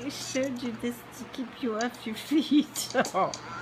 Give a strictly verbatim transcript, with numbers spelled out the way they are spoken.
I showed you this to keep you off your feet. Oh.